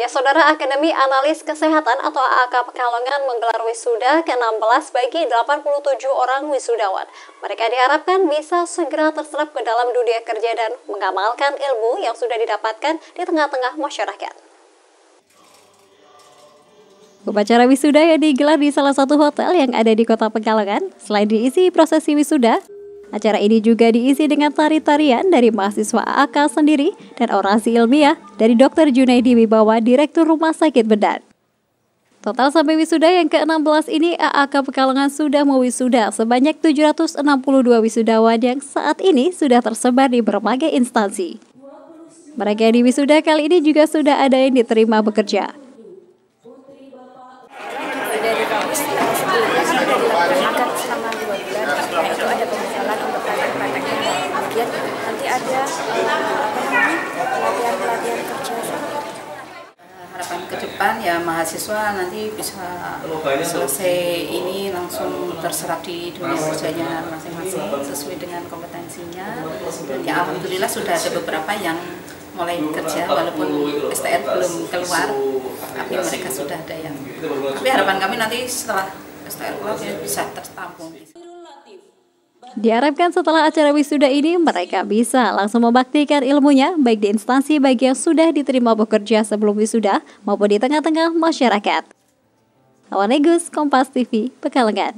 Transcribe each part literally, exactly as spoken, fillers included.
Saudara, Akademi Analis Kesehatan atau A A K Pekalongan menggelar wisuda ke enam belas bagi delapan puluh tujuh orang wisudawan. Mereka diharapkan bisa segera terserap ke dalam dunia kerja dan mengamalkan ilmu yang sudah didapatkan di tengah-tengah masyarakat. Upacara wisuda yang digelar di salah satu hotel yang ada di Kota Pekalongan, selain diisi prosesi wisuda, acara ini juga diisi dengan tari-tarian dari mahasiswa A A K sendiri dan orasi ilmiah dari dokter Junaidi Wibawa, Direktur Rumah Sakit Bedah. Total sampai wisuda yang ke enam belas ini, A A K Pekalongan sudah mewisuda sebanyak tujuh ratus enam puluh dua wisudawan yang saat ini sudah tersebar di berbagai instansi. Mereka yang diwisuda kali ini juga sudah ada yang diterima bekerja. Dari kampus sebelumnya sudah dilakukan magang selama dua bulan, yaitu ada pembekalan untuk praktek-prakteknya, kemudian nanti ada apa namanya pelatihan-pelatihan kerja. Harapan ke depan ya mahasiswa nanti bisa selesai ini langsung terserap di dunia kerjanya masing-masing sesuai dengan kompetensinya. Dan ya alhamdulillah sudah ada beberapa yang mulai kerja walaupun S T N belum keluar, tapi mereka sudah ada yang. Tapi harapan kami nanti setelah S T N keluar ya bisa tertampung. Diharapkan setelah acara wisuda ini mereka bisa langsung membaktikan ilmunya baik di instansi bagi yang sudah diterima bekerja sebelum wisuda maupun di tengah-tengah masyarakat. Awanegus, Kompas T V, Pekalongan.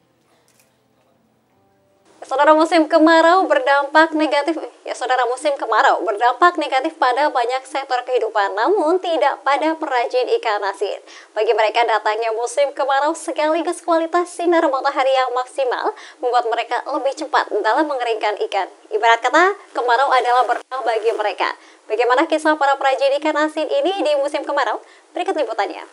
Saudara, musim kemarau berdampak negatif. Ya, saudara, musim kemarau berdampak negatif pada banyak sektor kehidupan, namun tidak pada perajin ikan asin. Bagi mereka, datangnya musim kemarau sekaligus kualitas sinar matahari yang maksimal membuat mereka lebih cepat dalam mengeringkan ikan. Ibarat kata, kemarau adalah berkah bagi mereka. Bagaimana kisah para perajin ikan asin ini di musim kemarau? Berikut liputannya.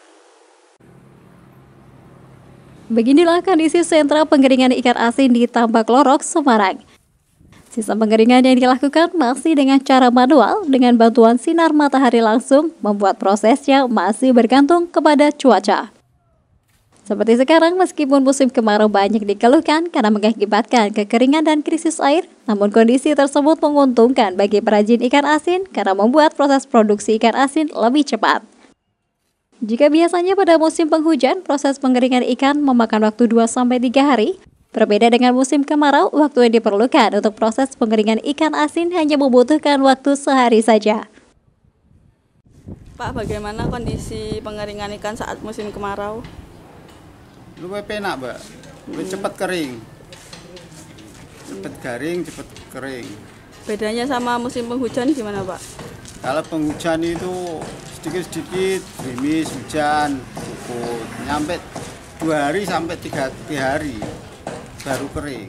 Beginilah kondisi sentra pengeringan ikan asin di Tambak Lorok, Semarang. Sistem pengeringan yang dilakukan masih dengan cara manual dengan bantuan sinar matahari langsung, membuat prosesnya masih bergantung kepada cuaca. Seperti sekarang, meskipun musim kemarau banyak dikeluhkan karena mengakibatkan kekeringan dan krisis air, namun kondisi tersebut menguntungkan bagi perajin ikan asin karena membuat proses produksi ikan asin lebih cepat. Jika biasanya pada musim penghujan, proses pengeringan ikan memakan waktu dua sampai tiga hari, berbeda dengan musim kemarau, waktu yang diperlukan untuk proses pengeringan ikan asin hanya membutuhkan waktu sehari saja. Pak, bagaimana kondisi pengeringan ikan saat musim kemarau? Lebih penak, Mbak. Lebih hmm. cepat kering. Cepat garing, cepat kering. Bedanya sama musim penghujan gimana, Pak? Kalau penghujan itu sedikit-sedikit, gerimis, hujan, cukup. Nyampe dua hari sampai tiga hari, baru kering.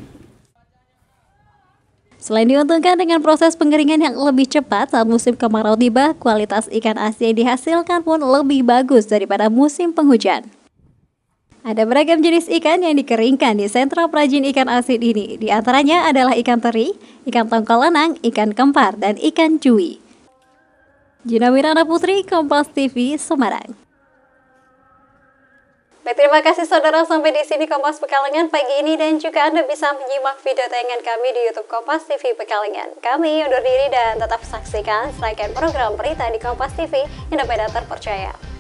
Selain diuntungkan dengan proses pengeringan yang lebih cepat saat musim kemarau tiba, kualitas ikan asin yang dihasilkan pun lebih bagus daripada musim penghujan. Ada beragam jenis ikan yang dikeringkan di sentra perajin ikan asin ini. Di antaranya adalah ikan teri, ikan tongkol lanang, ikan kempar, dan ikan cui. Gina Wirana Putri, Kompas T V, Semarang. Baik, terima kasih saudara, sampai di sini Kompas Pekalongan pagi ini, dan juga Anda bisa menyimak video tayangan kami di YouTube Kompas T V Pekalongan. Kami undur diri dan tetap saksikan rangkaian program berita di Kompas T V yang dapat terpercaya.